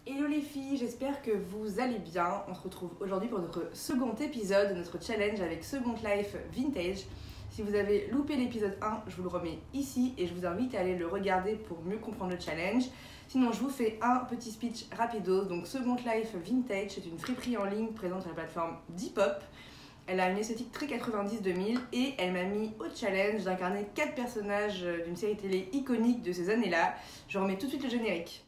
Hello les filles, j'espère que vous allez bien. On se retrouve aujourd'hui pour notre second épisode de notre challenge avec Second Life Vintage. Si vous avez loupé l'épisode 1, je vous le remets ici et je vous invite à aller le regarder pour mieux comprendre le challenge. Sinon, je vous fais un petit speech rapido. Donc Second Life Vintage, c'est une friperie en ligne présente sur la plateforme Depop. Elle a une esthétique très 90-2000 et elle m'a mis au challenge d'incarner 4 personnages d'une série télé iconique de ces années-là. Je remets tout de suite le générique.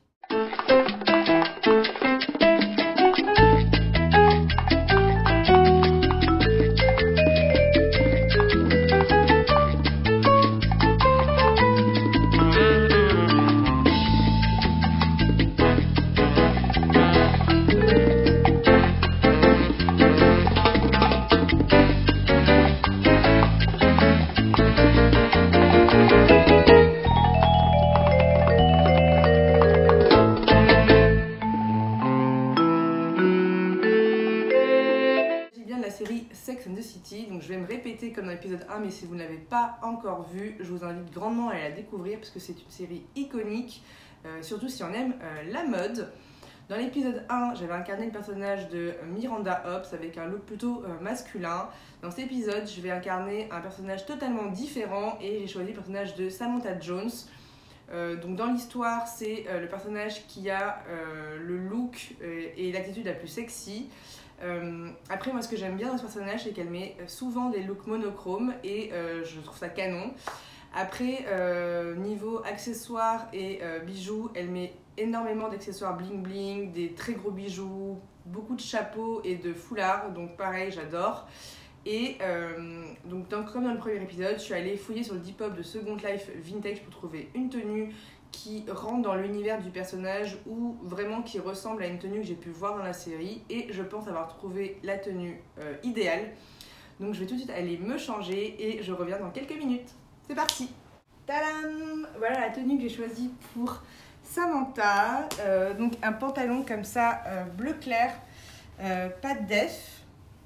Série Sex and the City, donc je vais me répéter comme dans l'épisode 1, mais si vous ne l'avez pas encore vu, je vous invite grandement à la découvrir parce que c'est une série iconique, surtout si on aime la mode. Dans l'épisode 1, j'avais incarné le personnage de Miranda Hobbs avec un look plutôt masculin. Dans cet épisode, je vais incarner un personnage totalement différent et j'ai choisi le personnage de Samantha Jones. Donc dans l'histoire, c'est le personnage qui a le look et l'attitude la plus sexy. Après, moi ce que j'aime bien dans ce personnage, c'est qu'elle met souvent des looks monochromes et je trouve ça canon. Après, niveau accessoires et bijoux, elle met énormément d'accessoires bling bling, des très gros bijoux, beaucoup de chapeaux et de foulards, donc pareil, j'adore. Et donc comme dans le premier épisode, je suis allée fouiller sur le Depop de Second Life Vintage pour trouver une tenue qui rentre dans l'univers du personnage ou vraiment qui ressemble à une tenue que j'ai pu voir dans la série, et je pense avoir trouvé la tenue idéale. Donc je vais tout de suite aller me changer et je reviens dans quelques minutes. C'est parti! Tadam! Voilà la tenue que j'ai choisie pour Samantha. Donc un pantalon comme ça, bleu clair, pas de def,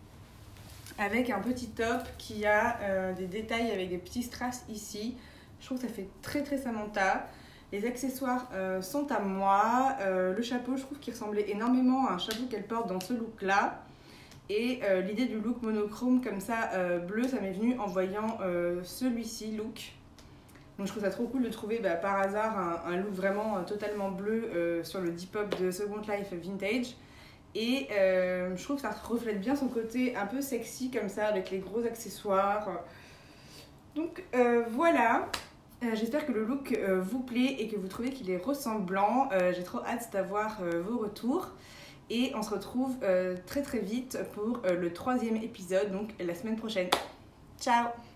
avec un petit top qui a des détails avec des petits strass ici. Je trouve que ça fait très très Samantha. Les accessoires sont à moi. Le chapeau, je trouve qu'il ressemblait énormément à un chapeau qu'elle porte dans ce look-là. Et l'idée du look monochrome comme ça, bleu, ça m'est venu en voyant celui-ci, look. Donc je trouve ça trop cool de trouver par hasard un look vraiment totalement bleu sur le Depop de Second Life Vintage. Et je trouve que ça reflète bien son côté un peu sexy comme ça, avec les gros accessoires. Donc voilà. J'espère que le look vous plaît et que vous trouvez qu'il est ressemblant. J'ai trop hâte d'avoir vos retours. Et on se retrouve très très vite pour le 3e épisode, donc la semaine prochaine. Ciao!